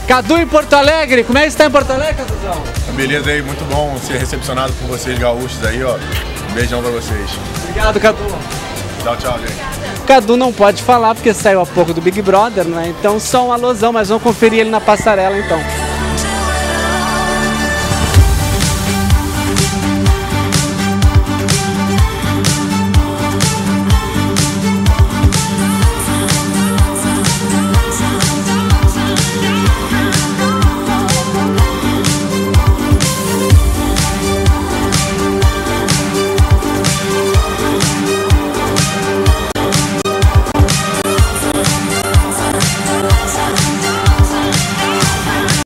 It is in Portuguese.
Cadu em Porto Alegre, como é que está em Porto Alegre, Caduzão? Beleza aí, muito bom ser recepcionado por vocês gaúchos aí, ó. Um beijão pra vocês. Obrigado, Cadu. Tchau, gente. Cadu não pode falar porque saiu há pouco do Big Brother, né? Então só um alusão, mas vamos conferir ele na passarela então.